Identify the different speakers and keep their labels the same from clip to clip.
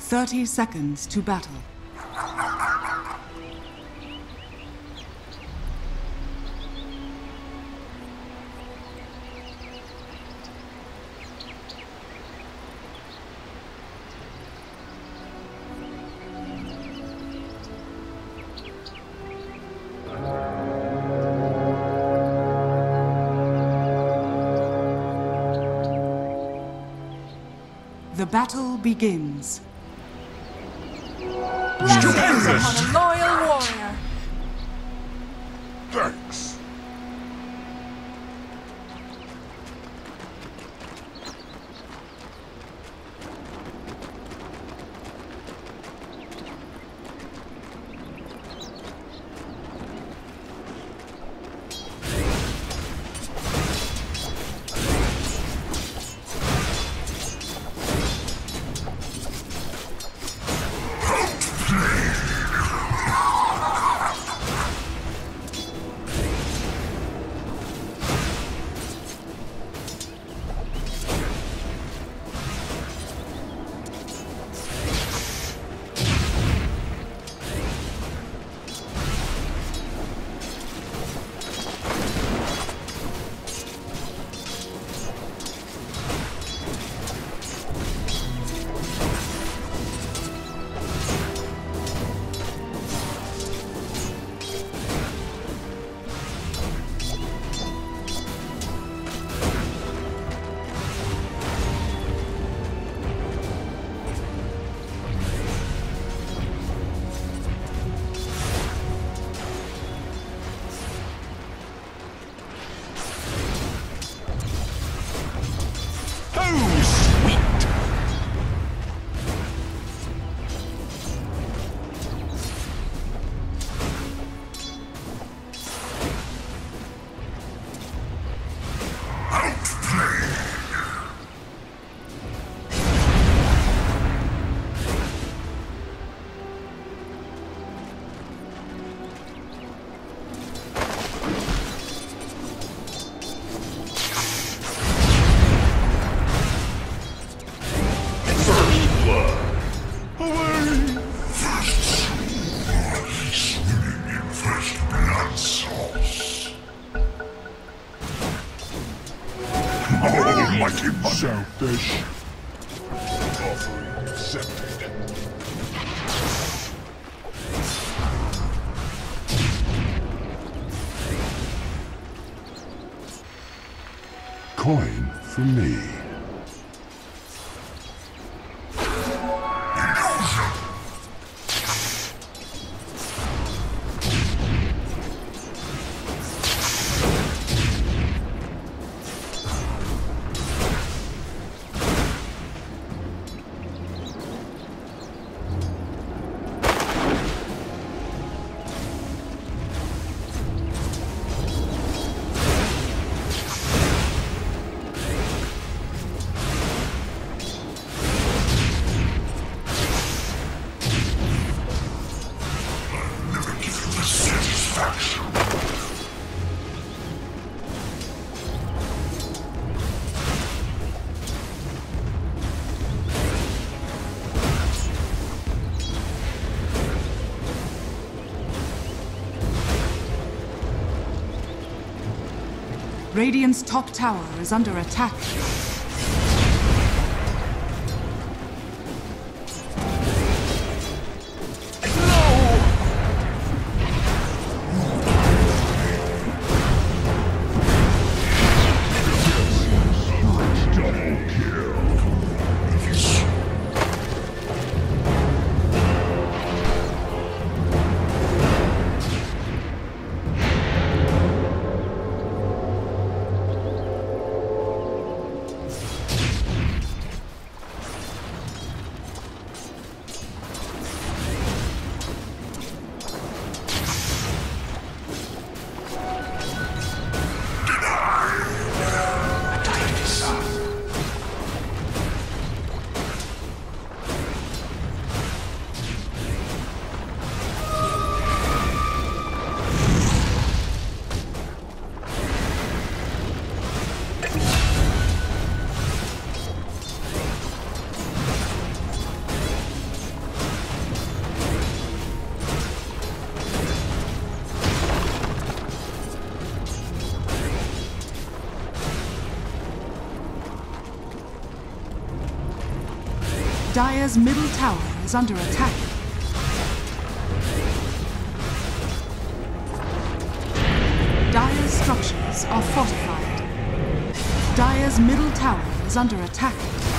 Speaker 1: 30 seconds to battle. The battle begins.
Speaker 2: Blessings upon a loyal warrior.
Speaker 3: Thanks. Shellfish. Offering accepted. Coin for me.
Speaker 1: Radiant's top tower is under attack. Dire's middle tower is under attack. Dire's structures are fortified. Dire's middle tower is under attack.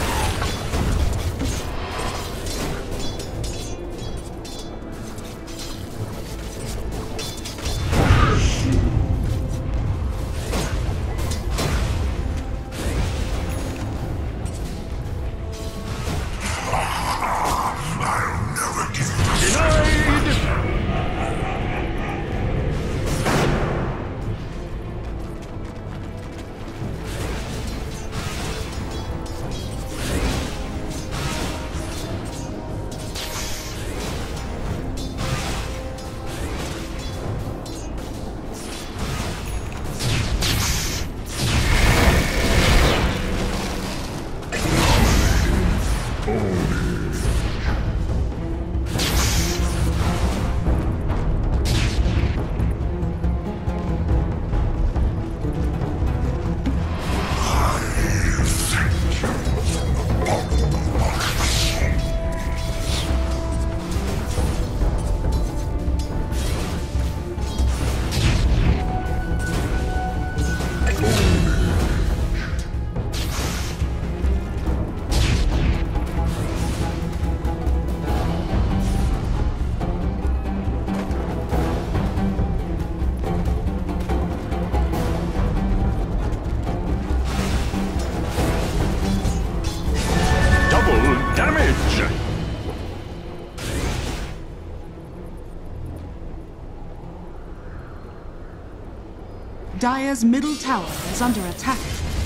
Speaker 1: Dire's middle tower is under attack.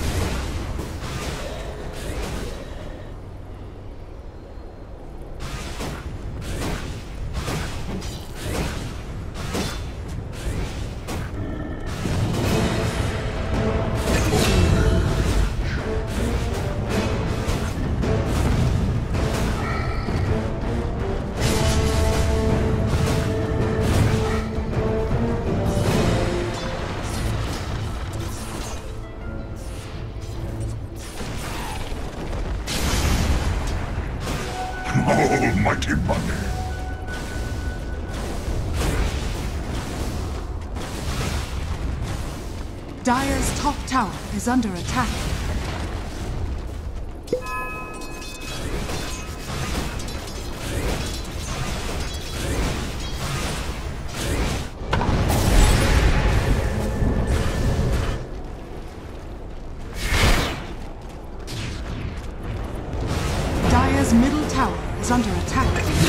Speaker 3: Almighty money.
Speaker 1: Dire's top tower is under attack. Dire's middle tower is under attack.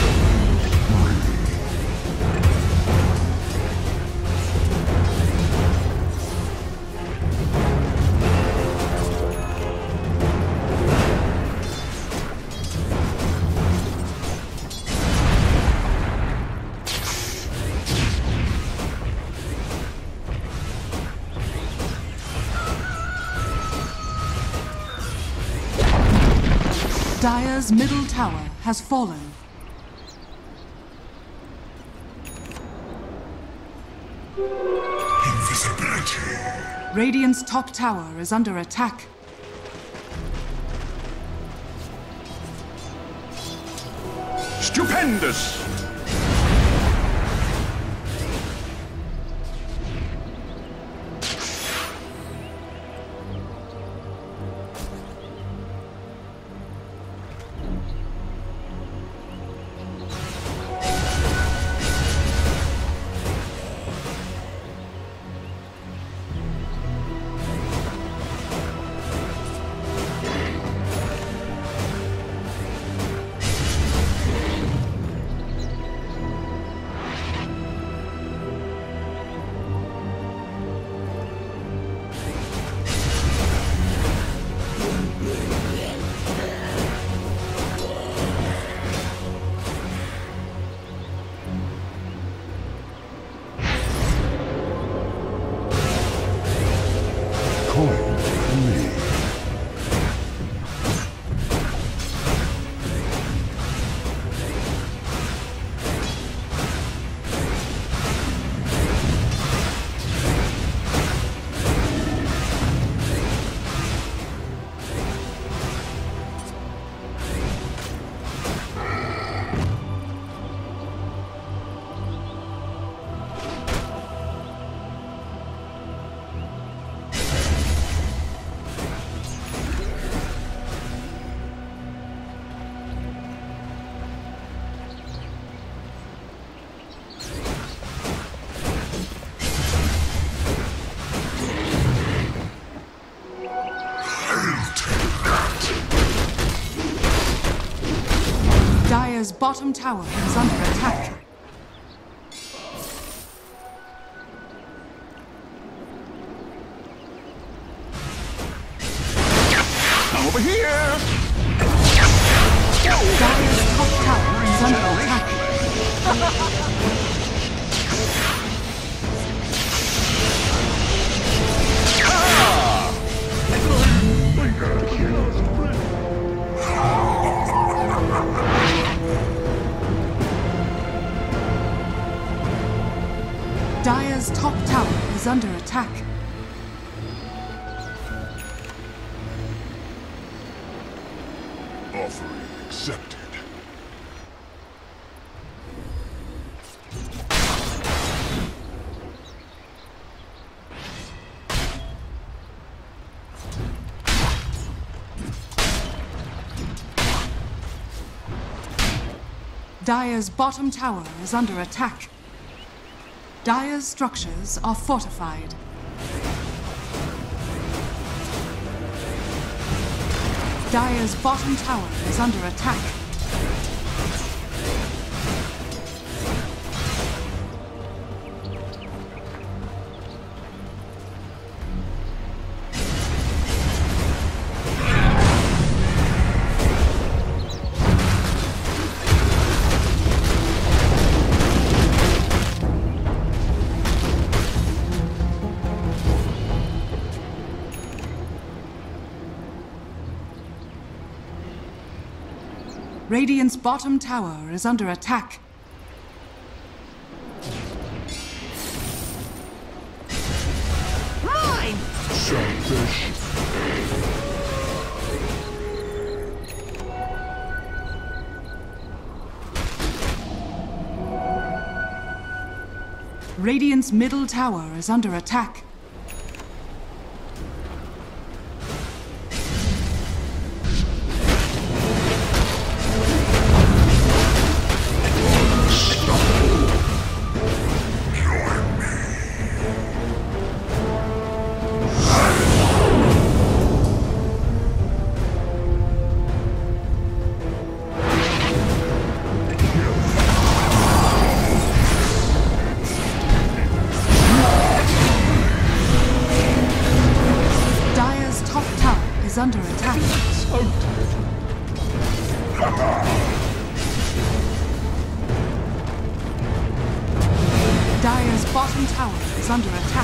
Speaker 1: Dire's middle tower has fallen.
Speaker 3: Invisibility.
Speaker 1: Radiant's top tower is under attack.
Speaker 4: Stupendous!
Speaker 1: Dire's bottom tower is under attack.
Speaker 3: Over here!
Speaker 1: Dire's top tower is under attack. Dire's top tower is under attack.
Speaker 3: Offering accepted.
Speaker 1: Dire's bottom tower is under attack. Dire's structures are fortified. Dire's bottom tower is under attack. Radiant's bottom tower is under attack.
Speaker 2: Mine!
Speaker 3: Selfish.
Speaker 1: Radiant's middle tower is under attack. Is under attack. Dire's bottom tower is under attack.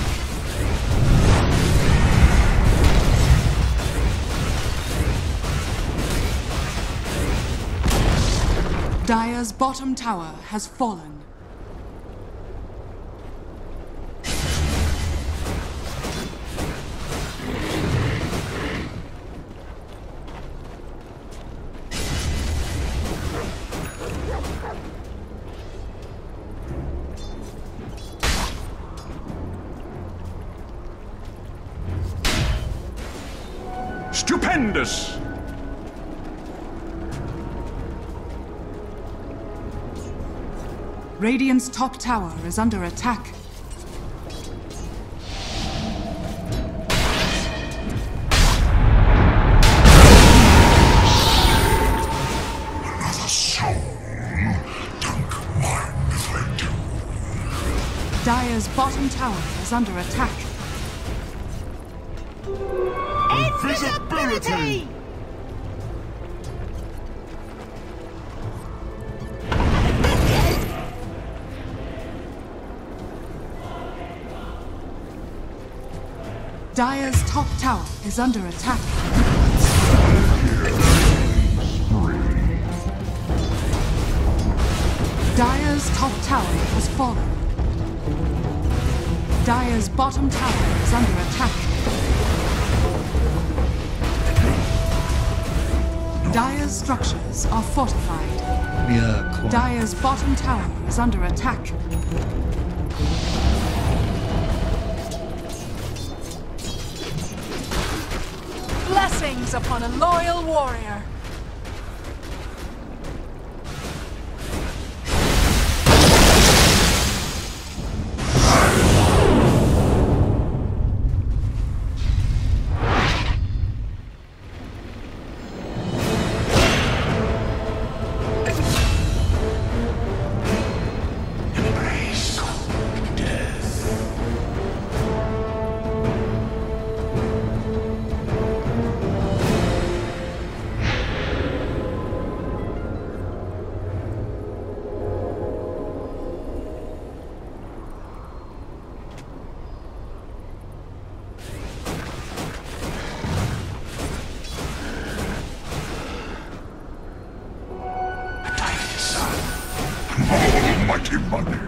Speaker 1: Dire's bottom tower has fallen.
Speaker 3: Stupendous!
Speaker 1: Radiant's top tower is under attack.
Speaker 3: Another soul. Don't mind if I do.
Speaker 1: Dire's bottom tower is under attack.
Speaker 3: Invisibility!
Speaker 1: Dire's top tower is under attack. Dire's top tower has fallen. Dire's bottom tower is under attack. Dire's structures are fortified. Dire's bottom tower is under attack.
Speaker 2: Blessings upon a loyal warrior.
Speaker 3: mighty money.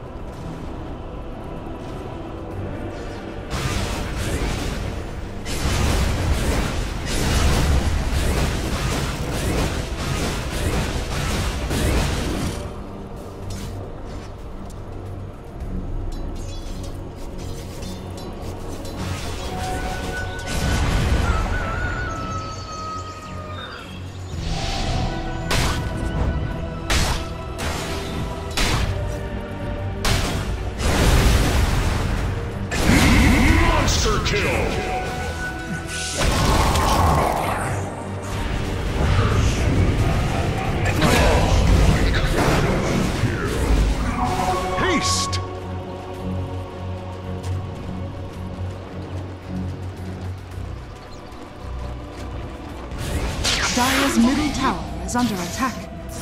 Speaker 1: Dire's middle tower is under attack.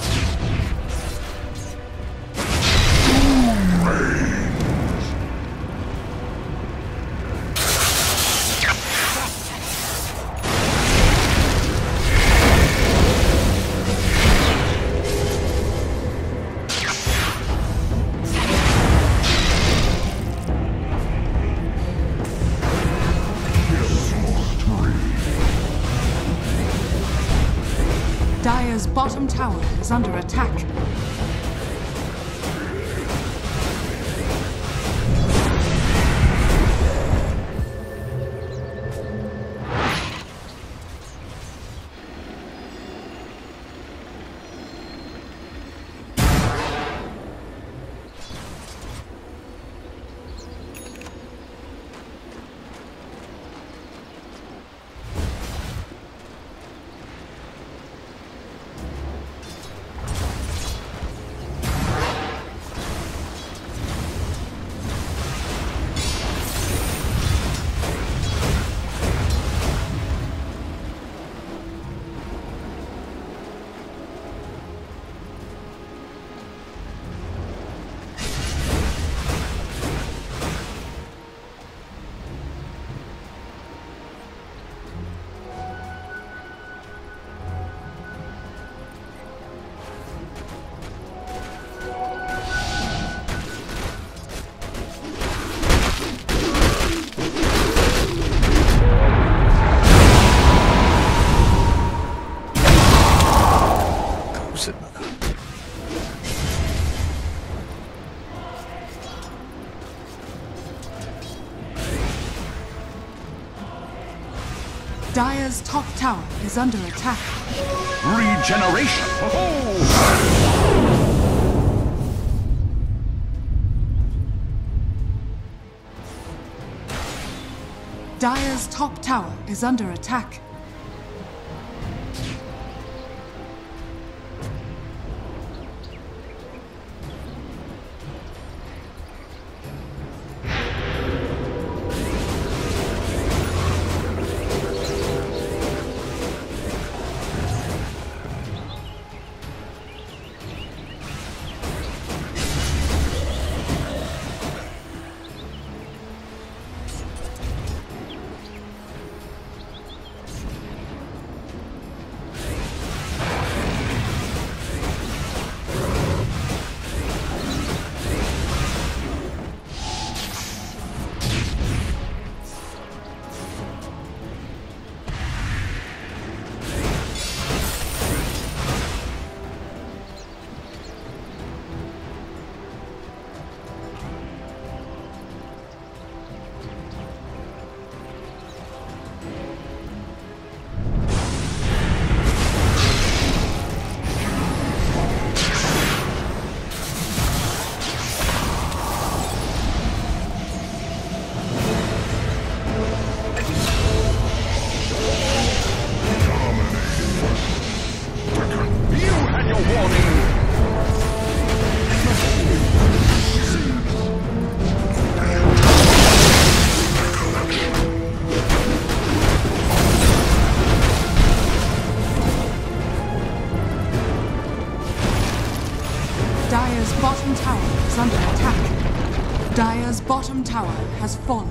Speaker 1: Dire's bottom tower is under attack. Dire's top tower is under attack.
Speaker 4: Regeneration!
Speaker 1: Dire's top tower is under attack. Dire's bottom tower is under attack. Dire's bottom tower has fallen.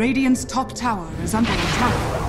Speaker 1: Radiant's top tower is under attack.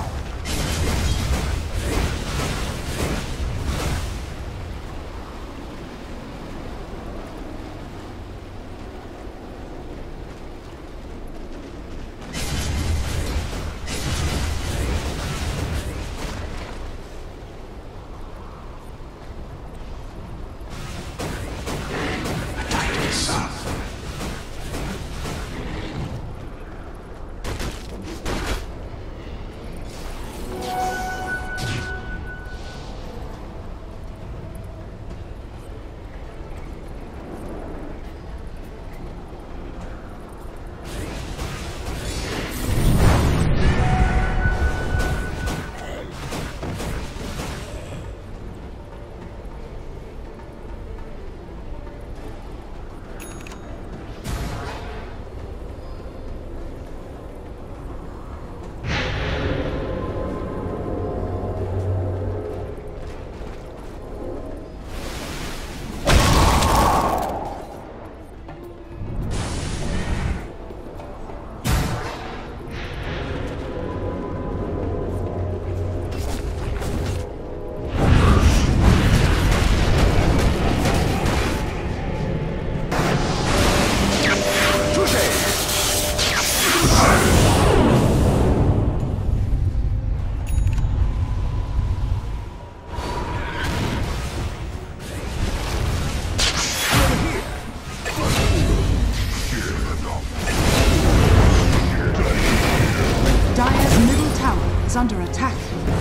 Speaker 1: Under attack.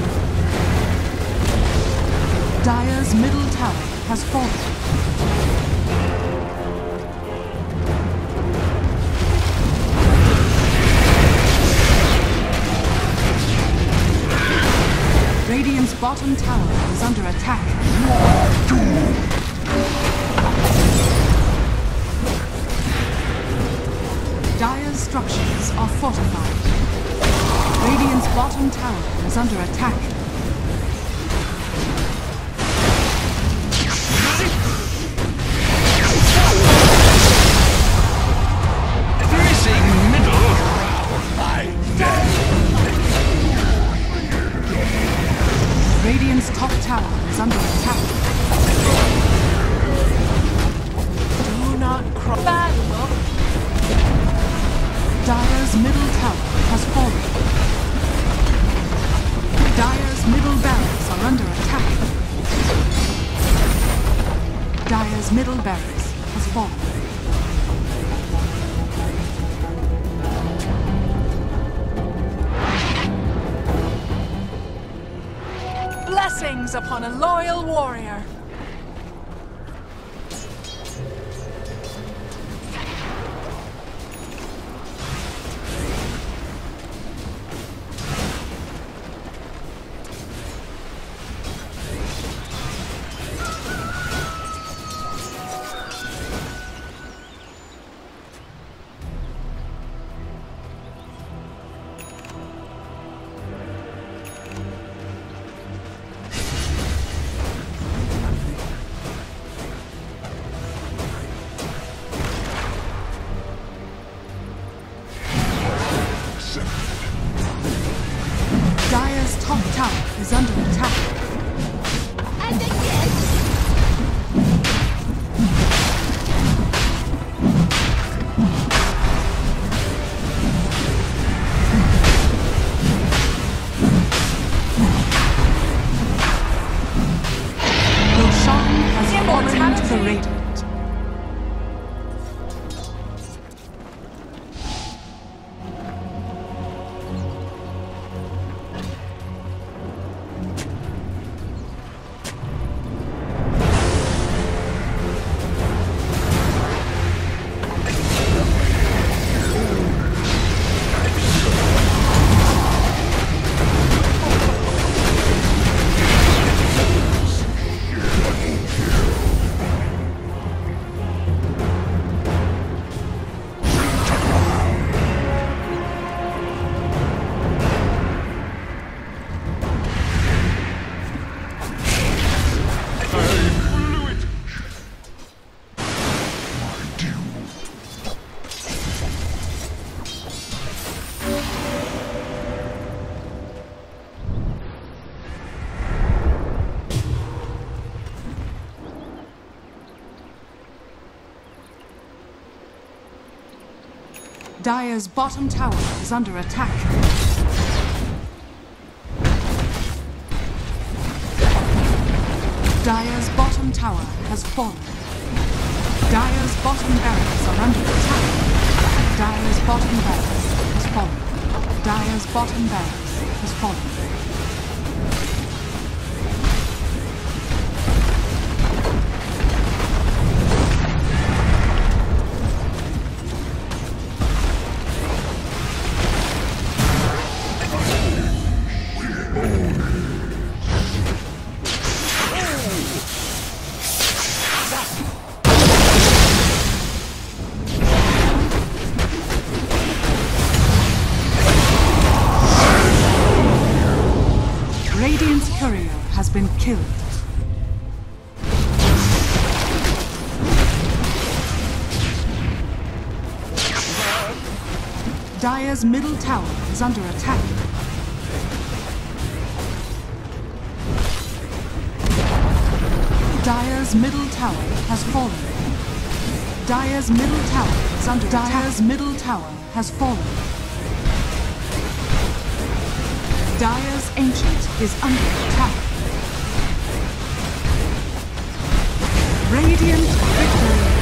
Speaker 1: Dire's middle tower has fallen. Radiant's bottom tower is under attack. Dire's structures are fortified. Radiant's bottom tower is under attack.
Speaker 4: Piercing middle.
Speaker 1: Radiant's top tower is under attack.
Speaker 2: Do not cross. Bad luck.
Speaker 1: Dire's middle tower has fallen. Dire's middle barracks are under attack. Dire's middle barracks has fallen.
Speaker 2: Blessings upon a loyal warrior.
Speaker 1: Dire's top tower is under attack.
Speaker 5: And again!
Speaker 1: Roshan has fallen to the Radiant. Dire's bottom tower is under attack. Dire's bottom tower has fallen. Dire's bottom barracks are under attack. Dire's bottom barracks has fallen. Dire's bottom barracks has fallen. Radiant's courier has been killed. Dire's middle tower is under attack. Dire's middle tower has fallen. Dire's middle tower is under attack. Dire's middle tower has fallen. Dire's Ancient is under attack. Radiant victory.